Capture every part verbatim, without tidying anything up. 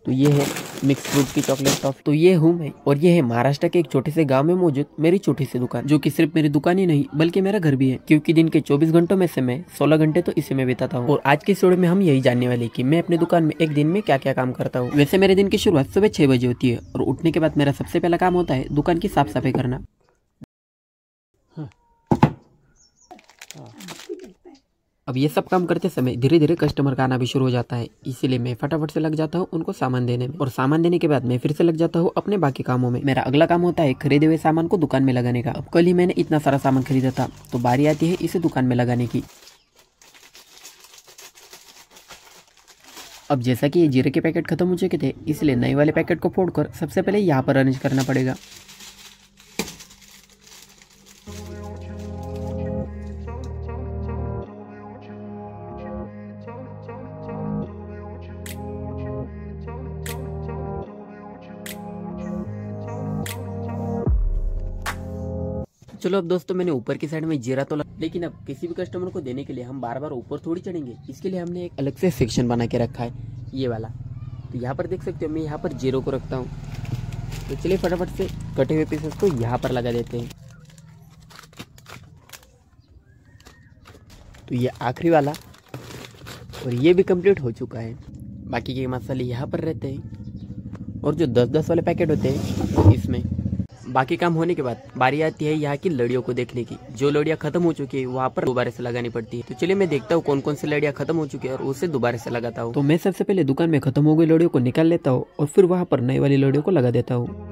तो ये है मिक्स फ्रूट की चॉकलेट टॉफी। तो ये हूँ मैं, और ये है महाराष्ट्र के एक छोटे से गांव में मौजूद मेरी छोटी सी दुकान, जो कि सिर्फ मेरी दुकान ही नहीं बल्कि मेरा घर भी है, क्योंकि दिन के चौबीस घंटों में से मैं सोलह घंटे तो इसी में बिताता हूँ। और आज की स्टोरी में हम यही जानने वाले कि मैं अपनी दुकान में एक दिन में क्या क्या काम करता हूँ। वैसे मेरे दिन की शुरुआत सुबह छह बजे होती है, और उठने के बाद मेरा सबसे पहला काम होता है दुकान की साफ सफाई करना। अब ये सब काम करते समय धीरे धीरे कस्टमर का आना भी शुरू हो जाता है, इसीलिए मैं फटाफट से लग जाता हूँ उनको सामान देने में। और सामान देने के बाद मैं फिर से लग जाता हूँ अपने बाकी कामों में। मेरा अगला काम होता है खरीदे हुए सामान को दुकान में लगाने का। अब कल ही मैंने इतना सारा सामान खरीदा था, तो बारी आती है इसे दुकान में लगाने की। अब जैसा कि ये जीरे के पैकेट खत्म हो चुके थे, इसलिए नए वाले पैकेट को फोड़कर सबसे पहले यहाँ पर अरेंज करना पड़ेगा। चलो अब दोस्तों, मैंने ऊपर की साइड में जीरा तो लगा, लेकिन अब किसी भी कस्टमर को देने के लिए हम बार बार ऊपर थोड़ी चढ़ेंगे। इसके लिए हमने एक अलग से सेक्शन बना के रखा है, ये वाला। तो यहाँ पर देख सकते हो मैं यहाँ पर जीरो को रखता हूँ। तो चलिए फटाफट से कटे हुए पीसेस को यहाँ पर लगा देते हैं। तो ये आखिरी वाला, और ये भी कंप्लीट हो चुका है। बाकी के मसाले यहाँ पर रहते हैं, और जो दस दस वाले पैकेट होते हैं वो इसमें। बाकी काम होने के बाद बारी आती है यहाँ की लड़ियों को देखने की। जो लड़ियाँ खत्म हो चुकी है वहाँ पर दोबारा से लगानी पड़ती है। तो चलिए मैं देखता हूँ कौन कौन सी लड़ियाँ खत्म हो चुकी है और उसे दोबारा से लगाता हूँ। तो मैं सबसे पहले दुकान में खत्म हो गई लड़ियों को निकाल लेता हूँ, और फिर वहाँ पर नई वाली लड़ियों को लगा देता हूँ।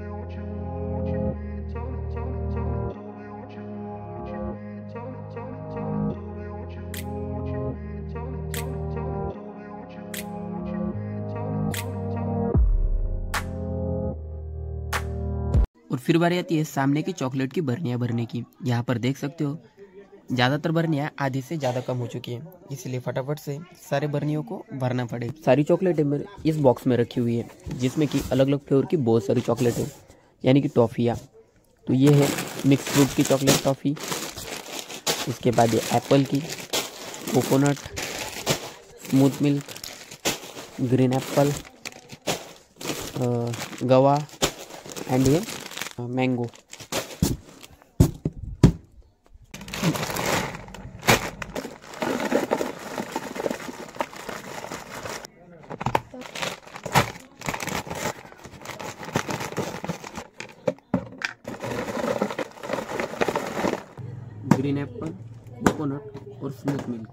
और फिर बारी आती है सामने की चॉकलेट की बर्नियाँ भरने की। यहाँ पर देख सकते हो ज़्यादातर बर्नियाँ आधे से ज़्यादा कम हो चुकी हैं, इसलिए फटाफट से सारे बर्नियों को भरना पड़े। सारी चॉकलेटें मेरे इस बॉक्स में रखी हुई है, जिसमें कि अलग अलग फ्लेवर की बहुत सारी चॉकलेटें, यानी कि टॉफ़ियाँ। तो ये है मिक्स फ्रूट की चॉकलेट टॉफ़ी, इसके बाद ये एप्पल की, coconut, smooth milk, green apple, guava, and ये मैंगो। ग्रीन एप्पल, कोकोनट और स्मूथ मिल्क।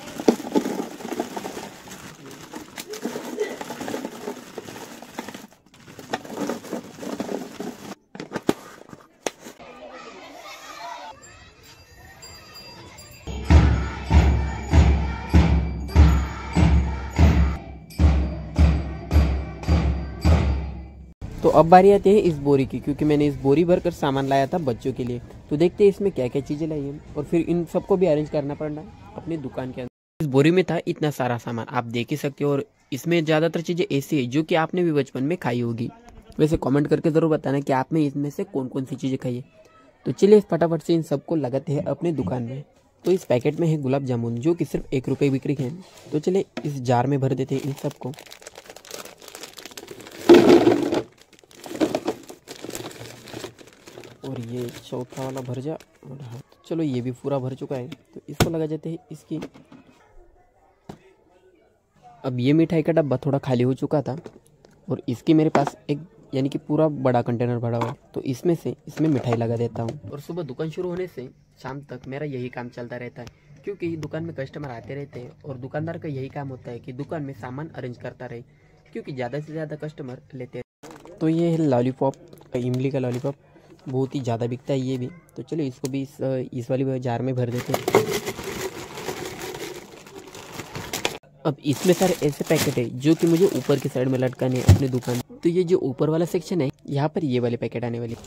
तो अब बारी आती है इस बोरी की, क्योंकि मैंने इस बोरी भरकर सामान लाया था बच्चों के लिए। तो देखते हैं इसमें क्या क्या चीज़ें लाई हैं, और फिर इन सबको भी अरेंज करना पड़ना अपनी दुकान के अंदर। इस बोरी में था इतना सारा सामान, आप देख ही सकते हो। और इसमें ज़्यादातर चीज़ें ऐसी है जो कि आपने भी बचपन में खाई होगी। वैसे कमेंट करके ज़रूर बताना कि आपने इसमें से कौन कौन सी चीज़ें खाई है। तो चलिए फटाफट से इन सबको लगाते हैं अपनी दुकान में। तो इस पैकेट में है गुलाब जामुन, जो कि सिर्फ एक रुपये बिक्री है। तो चलिए इस जार में भर देते हैं इन सबको। और ये चौथा वाला भर जा। और हाँ, चलो ये भी पूरा भर चुका है, तो इसको लगा जाते हैं इसकी। अब ये मिठाई का डब्बा थोड़ा खाली हो चुका था, और इसकी मेरे पास एक यानी कि पूरा बड़ा कंटेनर भरा हुआ है, तो इसमें से इसमें मिठाई लगा देता हूँ। और सुबह दुकान शुरू होने से शाम तक मेरा यही काम चलता रहता है, क्योंकि दुकान में कस्टमर आते रहते हैं, और दुकानदार का यही काम होता है कि दुकान में सामान अरेंज करता रहे, क्योंकि ज़्यादा से ज़्यादा कस्टमर लेते हैं। तो ये है लॉलीपॉप, इमली का लॉलीपॉप, बहुत ही ज़्यादा बिकता है ये भी। तो चलो इसको भी इस, इस वाली जार में भर देते हैं। अब इसमें सारे ऐसे पैकेट है जो कि मुझे ऊपर की साइड में लटकाने हैं अपनी दुकान। तो ये जो ऊपर वाला सेक्शन है, यहाँ पर ये वाले पैकेट आने वाले।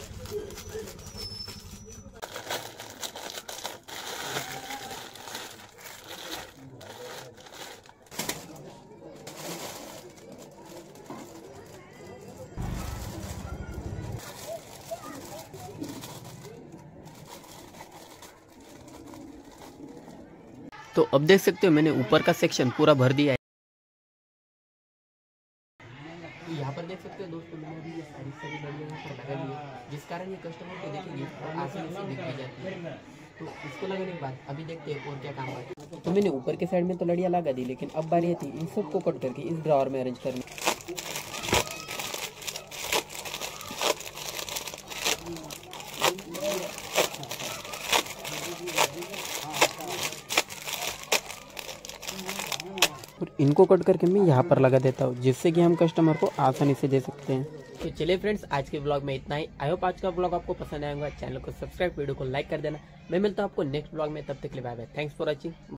तो अब देख सकते हो मैंने ऊपर का सेक्शन पूरा भर दिया है। यहाँ दोस्तों मैंने अभी ये सारी सारी लड़ियाँ यहाँ पर लगा दी है, जिस कारण ये कस्टमर को देखेंगे और आसानी से दिख भी जाती है। तो इसको लगाने के बाद अभी देखते हैं और क्या काम करते हैं। तो मैंने ऊपर के साइड में तो लड़ियाँ लगा दी, लेकिन अब बारी थी इन सबको कट करके इस ड्रॉअर में अरेंज करने। और इनको कट करके मैं यहाँ पर लगा देता हूँ, जिससे कि हम कस्टमर को आसानी से दे सकते हैं। तो चलिए फ्रेंड्स, आज के ब्लॉग में इतना ही। आई होप आज का ब्लॉग आपको पसंद आएगा। चैनल को सब्सक्राइब, वीडियो को लाइक कर देना। मैं मिलता हूँ आपको नेक्स्ट ब्लॉग में, तब तक के लिए bye bye. Thanks for watching.